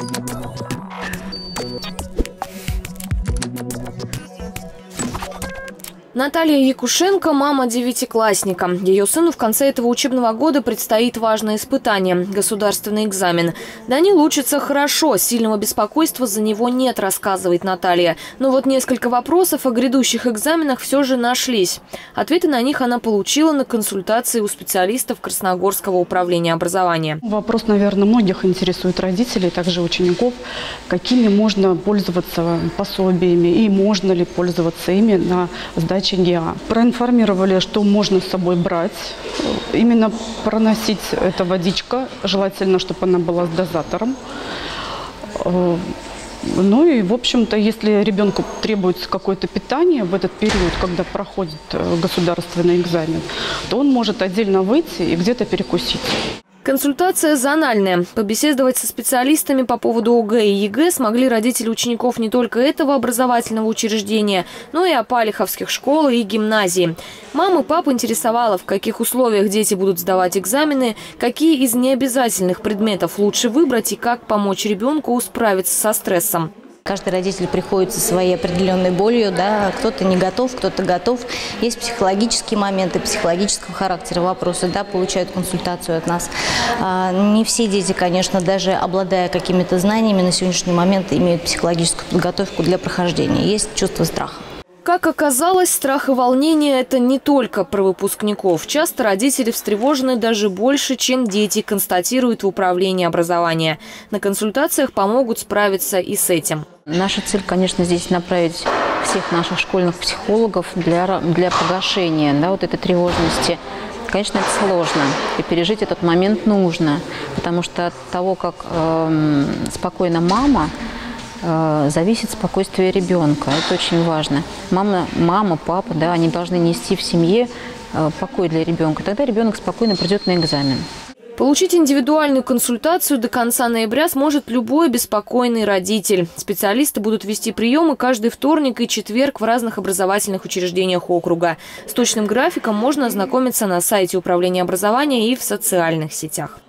Наталья Якушенко – мама девятиклассника. Ее сыну в конце этого учебного года предстоит важное испытание – государственный экзамен. Данил учится хорошо, сильного беспокойства за него нет, рассказывает Наталья. Но вот несколько вопросов о грядущих экзаменах все же нашлись. Ответы на них она получила на консультации у специалистов Красногорского управления образования. Вопрос, наверное, многих интересует родителей, также учеников, какими можно пользоваться пособиями и можно ли пользоваться ими на сдаче ГИА. Проинформировали, что можно с собой брать. Именно проносить эта водичка. Желательно, чтобы она была с дозатором. Ну и, в общем-то, если ребенку требуется какое-то питание в этот период, когда проходит государственный экзамен, то он может отдельно выйти и где-то перекусить. Консультация зональная. Побеседовать со специалистами по поводу ОГЭ и ЕГЭ смогли родители учеников не только этого образовательного учреждения, но и опалиховских школ и гимназий. Мама и папа интересовала, в каких условиях дети будут сдавать экзамены, какие из необязательных предметов лучше выбрать и как помочь ребенку справиться со стрессом. Каждый родитель приходит со своей определенной болью, да, кто-то не готов, кто-то готов. Есть психологические моменты, психологического характера вопросы, да, получают консультацию от нас. Не все дети, конечно, даже обладая какими-то знаниями, на сегодняшний момент имеют психологическую подготовку для прохождения. Есть чувство страха. Как оказалось, страх и волнение – это не только про выпускников. Часто родители встревожены даже больше, чем дети, констатируют в управлении образования. На консультациях помогут справиться и с этим. Наша цель, конечно, здесь направить всех наших школьных психологов для погашения, да, вот этой тревожности. Конечно, это сложно, и пережить этот момент нужно, потому что от того, как спокойна мама, зависит спокойствие ребенка. Это очень важно. Мама, папа, да, они должны нести в семье покой для ребенка. Тогда ребенок спокойно придет на экзамен. Получить индивидуальную консультацию до конца ноября сможет любой беспокойный родитель. Специалисты будут вести приемы каждый вторник и четверг в разных образовательных учреждениях округа. С точным графиком можно ознакомиться на сайте Управления образования и в социальных сетях.